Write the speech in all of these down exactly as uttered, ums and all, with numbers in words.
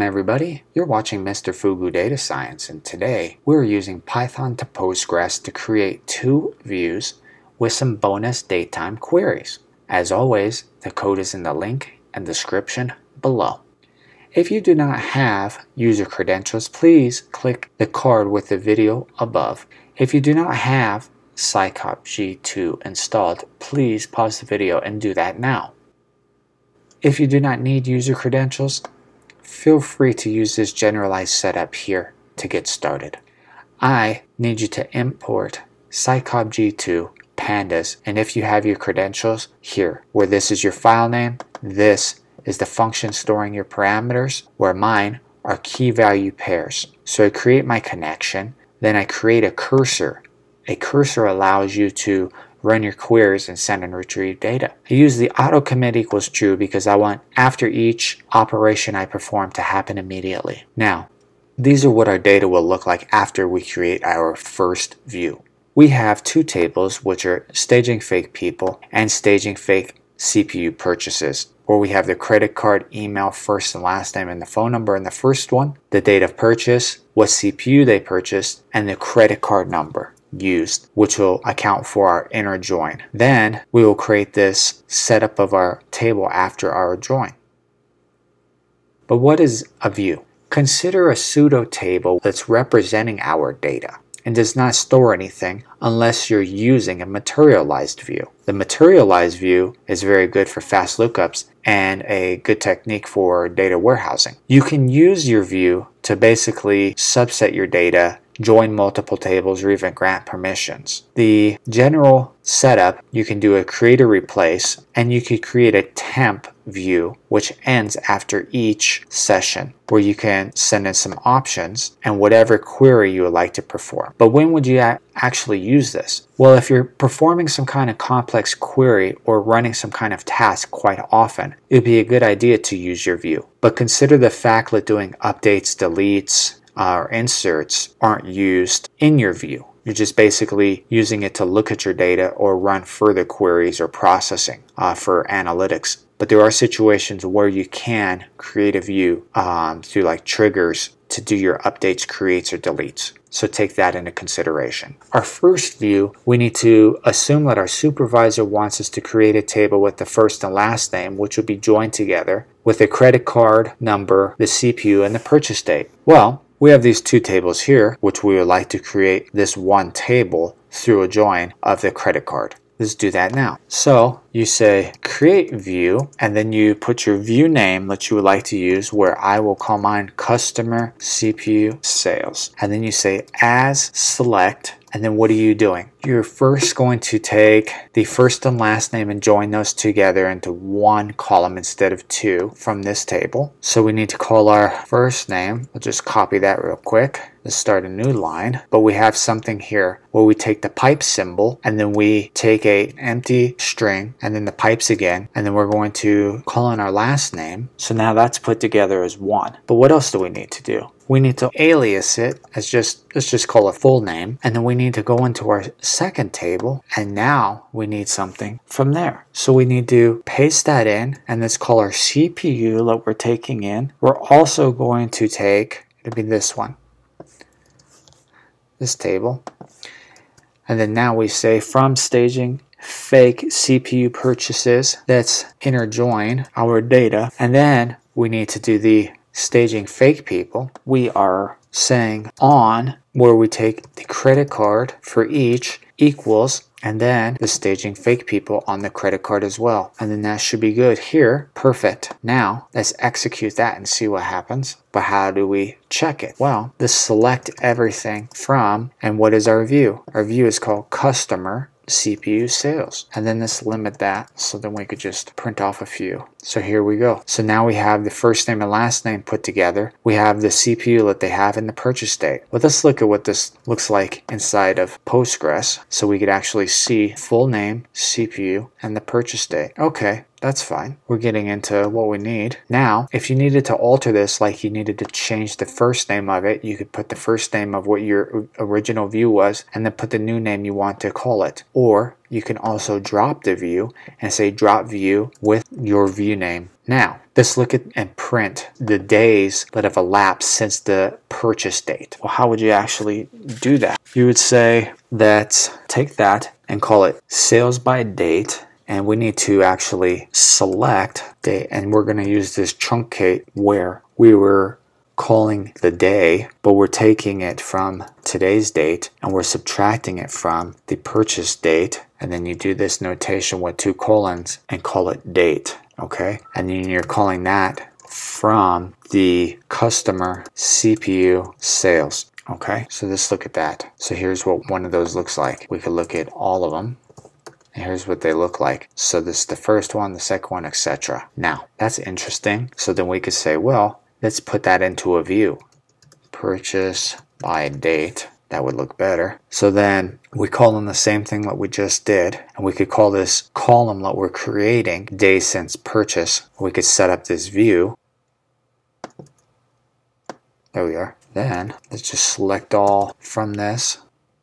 everybody, you're watching Mister Fugu Data Science, and today we're using Python to Postgres to create two views with some bonus datetime queries. As always, the code is in the link and description below. If you do not have user credentials, please click the card with the video above. If you do not have Scicop G two installed, please pause the video and do that now. If you do not need user credentials, feel free to use this generalized setup here to get started. I need you to import Scicop G two pandas, and if you have your credentials here, where this is your file name, this is the function storing your parameters, where mine are key value pairs. So I create my connection, then I create a cursor. A cursor allows you to run your queries and send and retrieve data. I use the auto commit equals true because I want after each operation I perform to happen immediately. Now, these are what our data will look like after we create our first view. We have two tables, which are staging fake people and staging fake C P U purchases, where we have the credit card, email, first and last name, and the phone number in the first one, the date of purchase, what C P U they purchased, and the credit card number used, which will account for our inner join. Then we will create this setup of our table after our join. But what is a view? Consider a pseudo table that's representing our data and does not store anything unless you're using a materialized view. The materialized view is very good for fast lookups and a good technique for data warehousing. You can use your view to basically subset your data, join multiple tables, or even grant permissions. The general setup, you can do a create or replace, and you could create a temp view which ends after each session, where you can send in some options and whatever query you would like to perform. But when would you actually use this? Well, if you're performing some kind of complex query or running some kind of task quite often, it would be a good idea to use your view. But consider the fact that doing updates, deletes, or inserts aren't used in your view. You're just basically using it to look at your data or run further queries or processing uh, for analytics. But there are situations where you can create a view um, through like triggers to do your updates, creates, or deletes. So take that into consideration. Our first view, we need to assume that our supervisor wants us to create a table with the first and last name, which will be joined together with the credit card number, the C P U, and the purchase date. Well, we have these two tables here, which we would like to create this one table through a join of the credit card. Let's do that now. So you say create view, and then you put your view name that you would like to use, where I will call mine customer C P U sales. And then you say as select, and then what are you doing? You're first going to take the first and last name and join those together into one column instead of two from this table. So we need to call our first name. We'll just copy that real quick. Let's start a new line. But we have something here where we take the pipe symbol, and then we take a empty string, and then the pipes again, and then we're going to call in our last name. So now that's put together as one. But what else do we need to do? We need to alias it as just, let's just call it full name. And then we need to go into our second table, and now we need something from there. So we need to paste that in, and let's call our C P U that we're taking in. We're also going to take, it'll be this one, this table. And then now we say from staging fake C P U purchases, let's inner join our data. And then we need to do the staging fake people. We are saying on, where we take the credit card for each equals, and then the staging fake people on the credit card as well. And then that should be good here. Perfect. Now let's execute that and see what happens. But how do we check it? Well, let's select everything from, and what is our view? Our view is called customer C P U sales, and then let's limit that so then we could just print off a few. So here we go. So now we have the first name and last name put together. We have the C P U that they have in the purchase date. But let's look at what this looks like inside of Postgres so we could actually see full name, C P U, and the purchase date. Okay, that's fine. We're getting into what we need. Now, if you needed to alter this, like you needed to change the first name of it, you could put the first name of what your original view was and then put the new name you want to call it. Or you can also drop the view and say drop view with your view name. Now, let's look at and print the days that have elapsed since the purchase date. Well, how would you actually do that? You would say that, take that and call it sales by date, and we need to actually select date, and we're going to use this truncate where we were calling the day, but we're taking it from today's date and we're subtracting it from the purchase date, and then you do this notation with two colons and call it date. Okay, and then you're calling that from the customer C P U sales. Okay, so let's look at that. So here's what one of those looks like. We could look at all of them, and here's what they look like. So this is the first one, the second one, et cetera. Now that's interesting. So then we could say, well, let's put that into a view. Purchase by date. That would look better. So then we call them the same thing that we just did, and we could call this column that we're creating days since purchase. We could set up this view. There we are. Then let's just select all from this,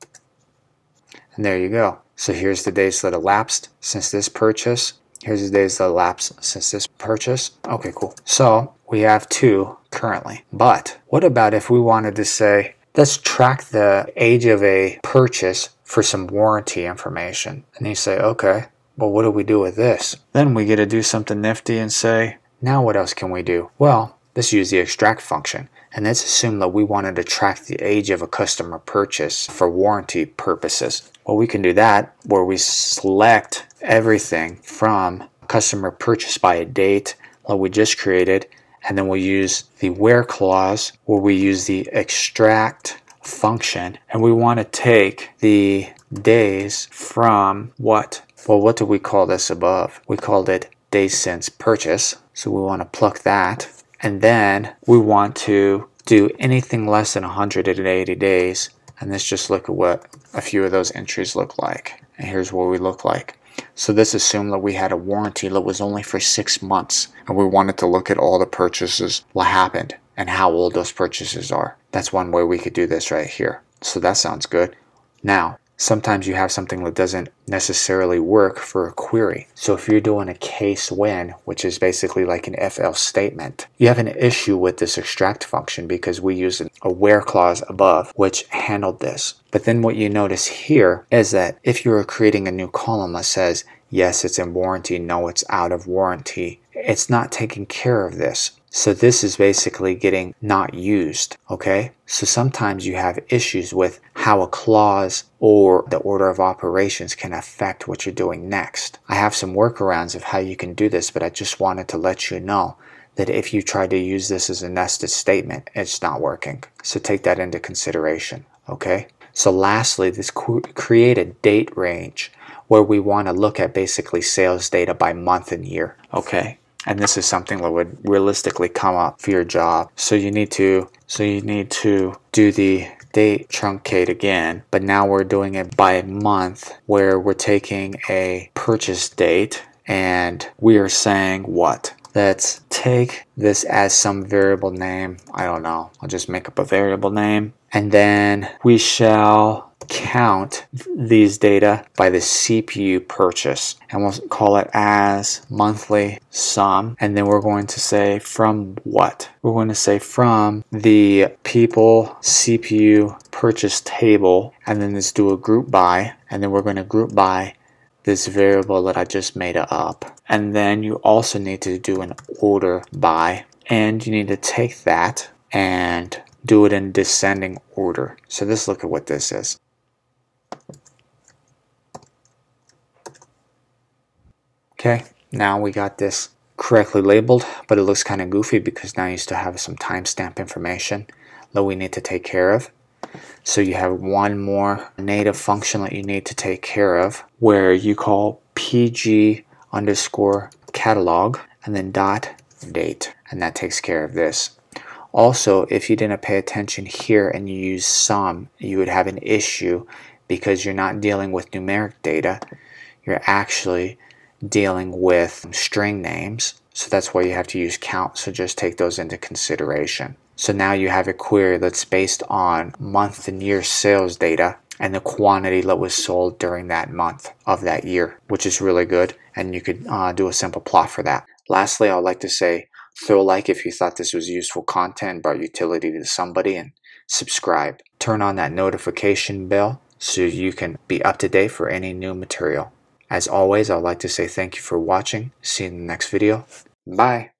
and there you go. So here's the days that elapsed since this purchase. Here's the days that elapsed since this purchase. Okay, cool. So we have two currently. But what about if we wanted to say, let's track the age of a purchase for some warranty information. And you say, okay, well, what do we do with this? Then we get to do something nifty and say, now what else can we do? Well, let's use the extract function. And let's assume that we wanted to track the age of a customer purchase for warranty purposes. Well, we can do that where we select everything from customer purchase by a date that we just created, and then we'll use the where clause where we use the extract function, and we want to take the days from what? Well, what do we call this above? We called it days since purchase, so we want to pluck that, and then we want to do anything less than one hundred eighty days, and let's just look at what a few of those entries look like. And here's what we look like. So this assumed that we had a warranty that was only for six months, and we wanted to look at all the purchases, what happened, and how old those purchases are. That's one way we could do this right here. So that sounds good. Now, sometimes you have something that doesn't necessarily work for a query. So if you're doing a case when, which is basically like an if else statement, you have an issue with this extract function because we use a where clause above, which handled this. But then what you notice here is that if you were creating a new column that says, yes, it's in warranty, no, it's out of warranty, it's not taking care of this. So this is basically getting not used, okay? So sometimes you have issues with how a clause or the order of operations can affect what you're doing next. I have some workarounds of how you can do this, but I just wanted to let you know that if you try to use this as a nested statement, it's not working. So take that into consideration, okay? So lastly, this create a date range where we want to look at basically sales data by month and year, okay? And this is something that would realistically come up for your job. So you need to so you need to do the date truncate again, but now we're doing it by month where we're taking a purchase date and we are saying what? Let's take this as some variable name. I don't know. I'll just make up a variable name. And then we shall count these data by the C P U purchase. And we'll call it as monthly sum. And then we're going to say from what? We're going to say from the people C P U purchase table. And then let's do a group by. And then we're going to group by this variable that I just made up. And then you also need to do an order by, and you need to take that and do it in descending order. So let's look at what this is. Okay, now we got this correctly labeled, but it looks kind of goofy because now you still have some timestamp information that we need to take care of. So you have one more native function that you need to take care of where you call pg underscore catalog and then dot date, and that takes care of this. Also, if you didn't pay attention here and you use sum, you would have an issue because you're not dealing with numeric data, you're actually dealing with string names. So that's why you have to use count, so just take those into consideration. So now you have a query that's based on month and year sales data, and the quantity that was sold during that month of that year, which is really good. And you could uh, do a simple plot for that. Lastly, I would like to say, throw a like if you thought this was useful content, brought utility to somebody, and subscribe. Turn on that notification bell so you can be up to date for any new material. As always, I would like to say thank you for watching. See you in the next video. Bye.